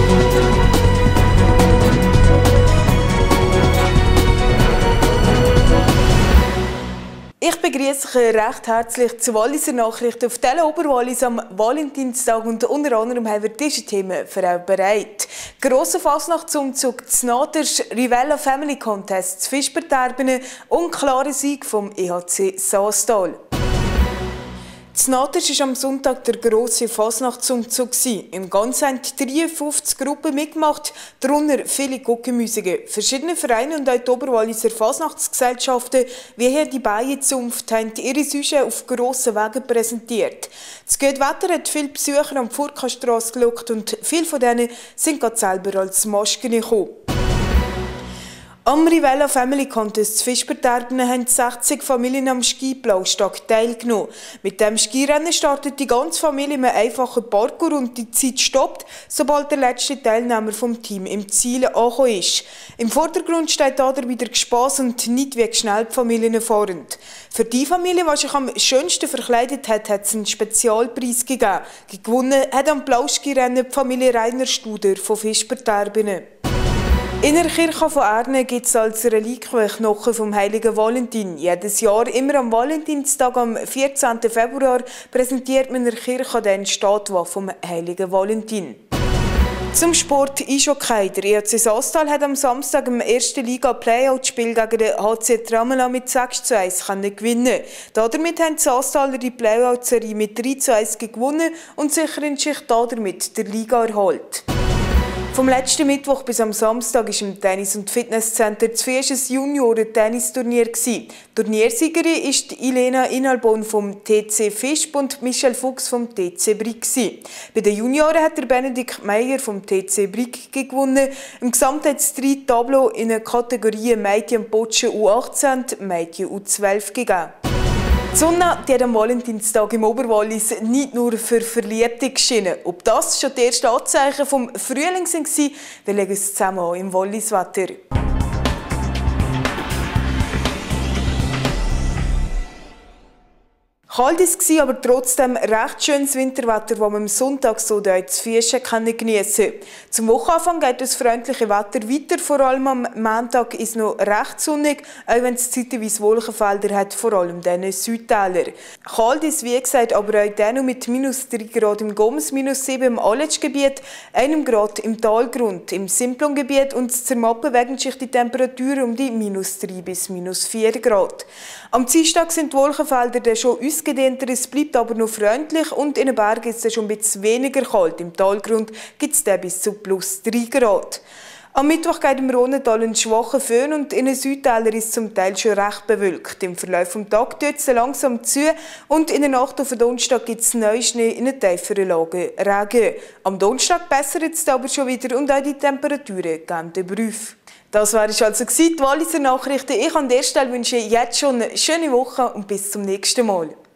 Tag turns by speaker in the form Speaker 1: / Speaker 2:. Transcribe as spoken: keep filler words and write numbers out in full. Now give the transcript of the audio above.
Speaker 1: Ich begrüße euch recht herzlich zu Walliser Nachrichten auf Tele Oberwallis am Valentinstag und unter anderem haben wir diese Themen für euch bereit. Grosser Fasnachtsumzug zu Naders, Rivella Family Contest zu Fischberterbene und klarer Sieg vom E H C Saastal. In Naders war am Sonntag der grosse Fasnachtsumzug. Im Ganzen haben dreiundfünfzig Gruppen mitgemacht, darunter viele Guckenmusiker. Verschiedene Vereine und auch die Oberwalliser Fasnachtsgesellschaften, wie hier die Bienzunft, haben ihre Süsche auf grossen Wegen präsentiert. Das gute Wetter hat viele Besucher am Furka-Strasse gelockt und viele von denen sind gerade selber als Masken gekommen. Am Rivella Family Contest zu Fischberterbene haben sechzig Familien am Skiplaustag teilgenommen. Mit dem Skirennen startet die ganze Familie in einem einfachen Parkour und die Zeit stoppt, sobald der letzte Teilnehmer vom Team im Ziel angekommen ist. Im Vordergrund steht dabei der Spass und nicht wie schnell die Familien fahren. Für die Familie, die sich am schönsten verkleidet hat, hat es einen Spezialpreis gegeben. Gewonnen hat am Plauskirennen die Familie Rainer Studer von Fischberterbene. In der Kirche von Erne gibt es als Reliquie Knochen vom heiligen Valentin. Jedes Jahr, immer am Valentinstag am vierzehnten Februar, präsentiert man in der Kirche den Statue vom heiligen Valentin. Zum Sport Eishockey. Der E H C Saastal hat am Samstag im ersten Liga-Playout-Spiel gegen den H C Tramela mit sechs zu eins gewinnen. Damit haben die Saastaler die Playout-Serie mit drei zu eins gewonnen und sichern sich damit der Liga-Erhalt. Vom letzten Mittwoch bis am Samstag war im Tennis- und Fitnesscenter zu Fies ein Junioren-Tennisturnier. Turniersiegerin ist Ilena Inalbon vom T C Fischb und Michel Fuchs vom T C Brig. Bei den Junioren hat der Benedikt Meyer vom T C Brig gewonnen. Im Gesamt hat es drei Tableaux in den Kategorien Mädchen und Botschen U achtzehn und Mädchen U zwölf gegeben. Die Sonne die hat am Valentinstag im Oberwallis nicht nur für Verliebte geschienen. Ob das schon die ersten Anzeichen vom Frühling waren, wir legen es zusammen an im Walliswetter. Kalt war es, aber trotzdem recht schönes Winterwetter, das man am Sonntag so zu Fischen geniessen kann. Zum Wochenanfang geht das freundliche Wetter weiter, vor allem am Montag ist es noch recht sonnig, auch wenn es zeitweise Wolkenfelder hat, vor allem in Südtälern. Kalt ist wie gesagt, aber auch dann mit minus drei Grad im Goms, minus sieben im Aletschgebiet, einem Grad im Talgrund, im Simplongebiet und in Zermatt bewegen sich die Temperaturen um die minus drei bis minus vier Grad. Am Dienstag sind die Wolkenfelder dann schon ausgedehnter, es bleibt aber noch freundlich und in den Bergen ist es schon ein bisschen weniger kalt. Im Talgrund gibt es dann bis zu plus drei Grad. Am Mittwoch geht im Rhonental ein schwacher Föhn und in den Südtälern ist es zum Teil schon recht bewölkt. Im Verlauf des Tages tut es langsam zu und in der Nacht auf den Donnerstag gibt es Neuschnee in den tieferen Lagen Regen. Am Donnerstag bessert es aber schon wieder und auch die Temperaturen gehen den Prüf. Das war es also die Walliser Nachrichten. Ich an der Stelle wünsche jetzt schon eine schöne Woche und bis zum nächsten Mal.